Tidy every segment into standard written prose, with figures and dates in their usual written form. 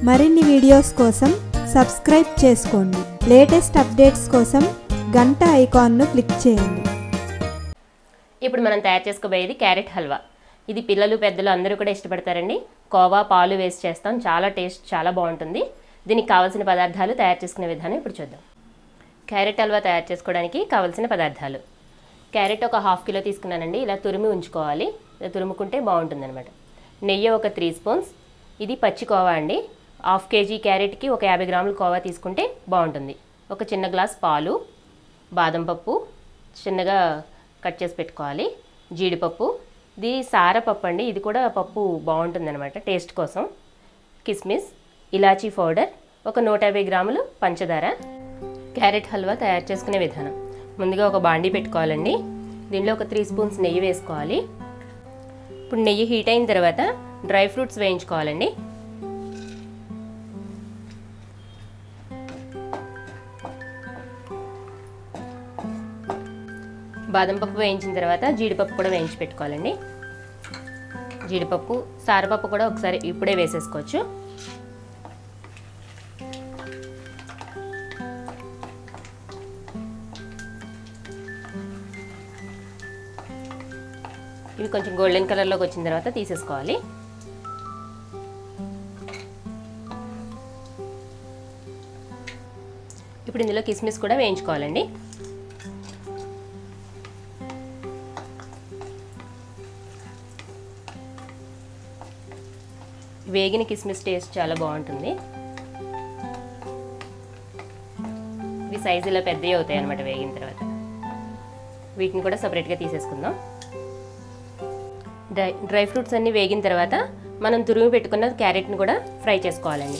మరిన్ని వీడియోస్ కోసం సబ్స్క్రైబ్ చేసుకోండి. లేటెస్ట్ అప్డేట్స్ కోసం గంట ఐకాన్ను క్లిక్ చేయండి. ఇప్పుడు మనం తయారు చేసుకోబోయేది క్యారెట్ హల్వా. ఇది పిల్లలు పెద్దలు అందరూ కూడా ఇష్టపడతారండి. కోవా పాలు వేసి చేస్తాం. చాలా టేస్ట్ చాలా బాగుంటుంది. దీనికి కావాల్సిన పదార్థాలు తయారు చేసుకునే విధానం ఇప్పుడు చూద్దాం. క్యారెట్ హల్వా తయారు చేసుకోవడానికి కావాల్సిన పదార్థాలు: క్యారెట్ ఒక 1/2 కిలో తీసుకున్నానండి. ఇలా తురిమి ఉంచుకోవాలి. ఇలా తురుముకుంటే బాగుంటుంది అనమాట. నెయ్యి ఒక 3 స్పూన్స్. ఇది పచ్చి కోవా అండి. 1/2 కేజీ క్యారెట్కి ఒక 50 గ్రాముల కోవా తీసుకుంటే బాగుంటుంది. ఒక చిన్న గ్లాస్ పాలు, బాదం పప్పు చిన్నగా కట్ చేసి పెట్టుకోవాలి, జీడిపప్పు, ఇది సారపప్పు అండి, ఇది కూడా పప్పు బాగుంటుంది అనమాట టేస్ట్ కోసం, కిస్మిస్, ఇలాచీ పౌడర్, ఒక 150 గ్రాములు పంచదార. క్యారెట్ హల్వా తయారు చేసుకునే విధానం: ముందుగా ఒక బాండీ పెట్టుకోవాలండి. దీనిలో ఒక 3 స్పూన్స్ నెయ్యి వేసుకోవాలి. ఇప్పుడు నెయ్యి హీట్ అయిన తర్వాత డ్రై ఫ్రూట్స్ వేయించుకోవాలండి. బాదం పప్పు వేయించిన తర్వాత జీడిపప్పు కూడా వేయించి పెట్టుకోవాలండి. జీడిపప్పు, సారపప్పు కూడా ఒకసారి ఇప్పుడే వేసేసుకోవచ్చు. ఇవి కొంచెం గోల్డెన్ కలర్లోకి వచ్చిన తర్వాత తీసేసుకోవాలి. ఇప్పుడు ఇందులో కిస్మిస్ కూడా వేయించుకోవాలండి. వేగిన కిస్మిస్ టేస్ట్ చాలా బాగుంటుంది. ఇవి సైజు ఇలా పెద్దవి అవుతాయి అన్నమాట వేగిన తర్వాత. వీటిని కూడా సపరేట్గా తీసేసుకుందాం. డ్రై ఫ్రూట్స్ అన్నీ వేగిన తర్వాత మనం తురిమి పెట్టుకున్న క్యారెట్ని కూడా ఫ్రై చేసుకోవాలండి.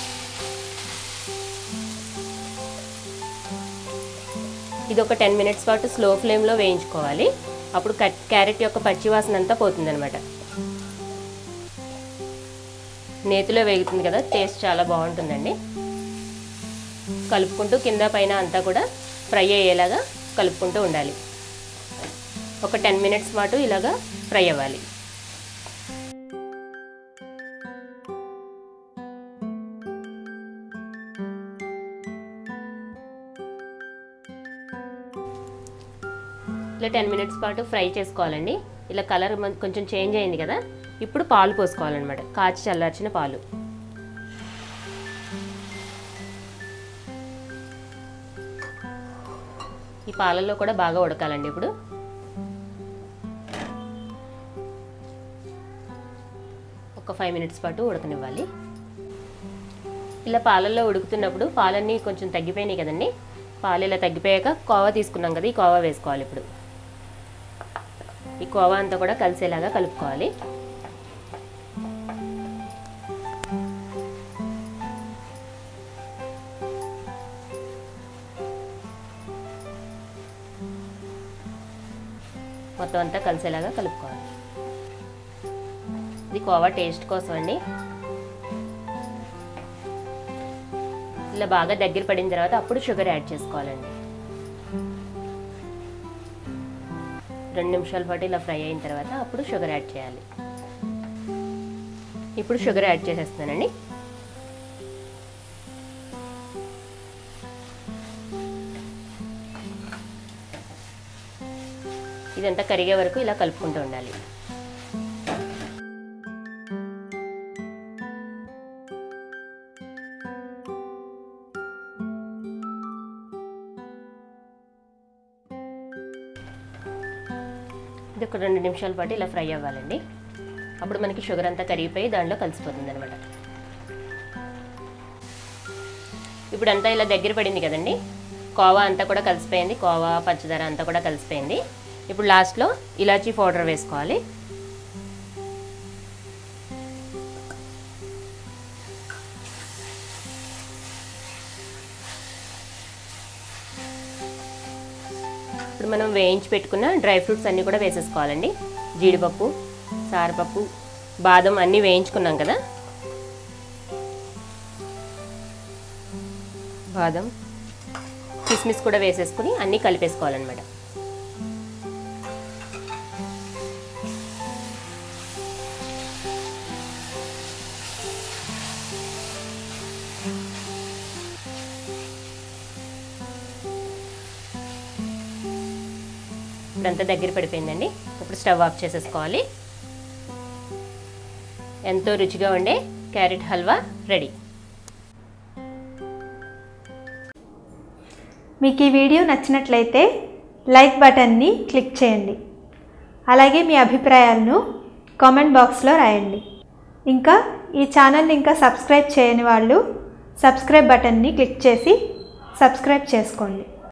ఇది ఒక 10 మినిట్స్ పాటు స్లో ఫ్లేమ్లో వేయించుకోవాలి. అప్పుడు క్యారెట్ యొక్క పచ్చివాసన అంతా పోతుందన్నమాట. నేతిలో వేగుతుంది కదా, టేస్ట్ చాలా బాగుంటుందండి. కలుపుకుంటూ కింద పైన అంతా కూడా ఫ్రై అయ్యేలాగా కలుపుకుంటూ ఉండాలి. ఒక 10 మినిట్స్ పాటు ఇలాగా ఫ్రై అవ్వాలి. ఇలా 10 మినిట్స్ పాటు ఫ్రై చేసుకోవాలండి. ఇలా కలర్ కొంచెం చేంజ్ అయింది కదా, ఇప్పుడు పాలు పోసుకోవాలన్నమాట. కాచి చల్లార్చిన పాలు. ఈ పాలల్లో కూడా బాగా ఉడకాలండి. ఇప్పుడు ఒక 5 మినిట్స్ పాటు ఉడకనివ్వాలి. ఇలా పాలల్లో ఉడుకుతున్నప్పుడు పాలన్నీ కొంచెం తగ్గిపోయినాయి కదండి. పాలు ఇలా తగ్గిపోయాక కోవా తీసుకున్నాం కదా, ఈ కోవా వేసుకోవాలి. ఇప్పుడు ఈ కోవా అంతా కూడా కలిసేలాగా కలుపుకోవాలి. మొత్తం అంతా కలిసేలాగా కలుపుకోవాలి. ఇది కోవా టేస్ట్ కోసం అండి. ఇలా బాగా దగ్గర పడిన తర్వాత అప్పుడు షుగర్ యాడ్ చేసుకోవాలండి. 2 నిమిషాల పాటు ఇలా ఫ్రై అయిన తర్వాత అప్పుడు షుగర్ యాడ్ చేయాలి. ఇప్పుడు షుగర్ యాడ్ చేసేస్తున్నానండి. ఇదంతా కరిగే వరకు ఇలా కలుపుకుంటూ ఉండాలి. ఇది ఒక 2 నిమిషాల పాటు ఇలా ఫ్రై అవ్వాలండి. అప్పుడు మనకి షుగర్ అంతా కరిగిపోయి దాంట్లో కలిసిపోతుంది అనమాట. ఇప్పుడు అంతా ఇలా దగ్గర పడింది కదండి, కోవా అంతా కూడా కలిసిపోయింది. కోవా, పంచదార అంతా కూడా కలిసిపోయింది. ఇప్పుడు లాస్ట్లో ఇలాచీ పౌడర్ వేసుకోవాలి. ఇప్పుడు మనం వేయించి పెట్టుకున్న డ్రై ఫ్రూట్స్ అన్నీ కూడా వేసేసుకోవాలండి. జీడిపప్పు, సారపప్పు, బాదం అన్నీ వేయించుకున్నాం కదా, బాదం, కిస్మిస్ కూడా వేసేసుకుని అన్నీ కలిపేసుకోవాలన్నమాట. ఇప్పుడంతా దగ్గర పడిపోయిందండి. ఇప్పుడు స్టవ్ ఆఫ్ చేసేసుకోవాలి. ఎంతో రుచిగా ఉండే క్యారెట్ హల్వా రెడీ. మీకు ఈ వీడియో నచ్చినట్లయితే లైక్ బటన్ని క్లిక్ చేయండి. అలాగే మీ అభిప్రాయాలను కామెంట్ బాక్స్లో రాయండి. ఇంకా ఈ ఛానల్ని ఇంకా సబ్స్క్రైబ్ చేయని వాళ్ళు సబ్స్క్రైబ్ బటన్ని క్లిక్ చేసి సబ్స్క్రైబ్ చేసుకోండి.